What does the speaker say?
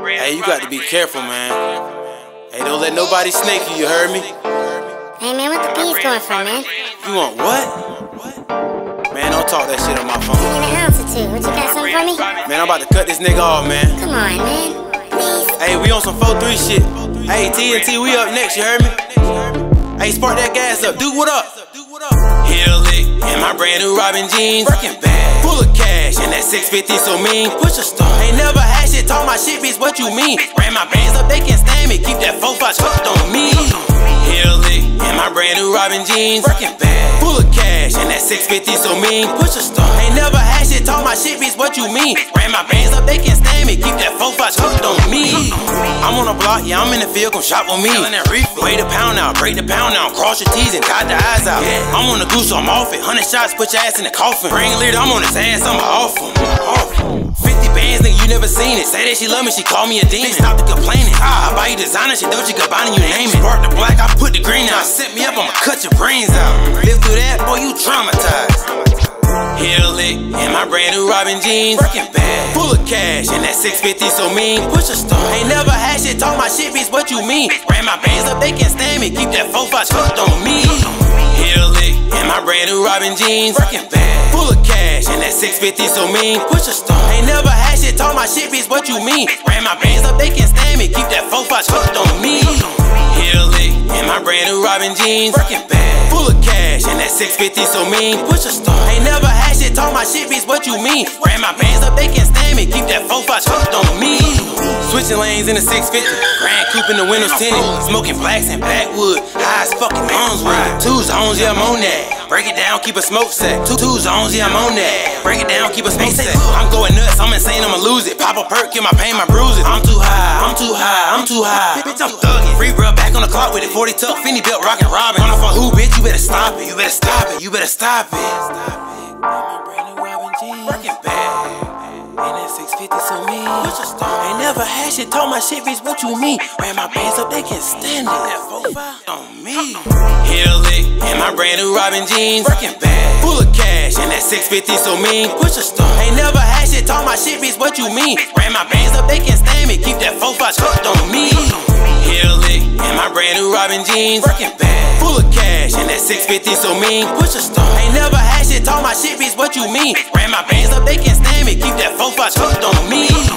Hey, you got to be careful, man. Hey, don't let nobody snake you, you heard me? Hey, man, what the bees going for, man? You want what? Man, don't talk that shit on my phone. Give me an ounce or two. What, you got something for me? Man, I'm about to cut this nigga off, man. Come on, man. Please. Hey, we on some 4-3 shit. Hey, TNT, we up next, you heard me? Hey, spark that gas up. Dude, what up? Hill lick in my brand new Robin jeans. Working bad, full of cash, and that 650 so mean. Push a star. Ain't never had shit, talk my shit, bitch, what you mean? Ran my bands up, they can't stand me. Keep that 4-5 hooked on me. Hill lick in my brand new Robin jeans. Working bad, full of cash, and that 650 so mean. Push a star. Ain't never had shit, talk my shit, bitch, what you mean? Ran my bands up, they can't stand me. Keep that 4-5 hooked on me. I'm on the block, yeah, I'm in the field, gon' shop with me. Weigh the pound out, break the pound out, cross your T's and dot the eyes out. Yeah. I'm on the goose, so I'm off it. 100 shots, put your ass in the coffin. Bring leader, I'm on his ass, I'm off him. 50 bands, nigga, you never seen it. Say that she love me, she call me a demon. Stop the complaining. I buy you designer shit, Dolce Gabbana, you name it. Spark the black, I put the green out. Set me up, I'ma cut your brains out. Live through that, boy, you traumatized. Hill lick in my brand new Robin jeans. Working bad, full of cash, and that 650 so mean. Push a star. Ain't never had shit, talk my shit, bitch, what you mean? Ran my bands up, they can't stand me. Keep that 4-5 hooked on me. Hill lick in my brand new Robin jeans. Working bad, full of cash, and that 650 so mean. Push a star. Ain't never had shit, talk my shit, bitch, what you mean? Ran my bands up, they can't stand me. Keep that 4-5 hooked on me. Hill lick in my brand new Robin jeans. Working bad, full of cash, and that 650 so mean. Push a star. Ain't never had shit, talk my shit, bitch, what you mean? Ran my bands up, they can't stand me. Keep that 4-5 hooked on me. Switching lanes in the 650, Grand Coupe in the windows tinted. Smoking blacks and backwood, high as fucking moms with it. 2 zones, yeah, I'm on that. Break it down, keep a smoke set. 2 zones, yeah, I'm on that. Break it down, keep a smoke set. I'm going nuts, I'm insane, I'ma lose it. Pop a perk, kill my pain, my bruises. I'm too high, I'm too high, I'm too high. Bitch, I'm thuggin'. Free bruh, back on the clock with it. 40 tuck, Fendi belt, rockin' Robin. On off on who, bitch? You better stop it. You better stop it. You better stop it. My brand new Robin jeans. Working bad. And that 650 so mean. Push a star. Ain't never had shit, talk my shit, bitch, what you mean? Ran my bands up, they can't stand it. That 4-5 on me. Hill lick in my brand new Robin jeans. Working bad, full of cash, and that 650 so mean. Push a star. Ain't never had shit, talk my shit, bitch, what you mean? Ran my bands up, they can't stand me. Keep that 4-5 hooked on me. Hill lick in my brand new Robin jeans. Working bad, full of cash, and that 650 so mean. Push a star. Ain't never had shit, talk my shit, bitch, what you mean? Ran my bands up, they can't stand me. Keep that 4-5 hooked on me.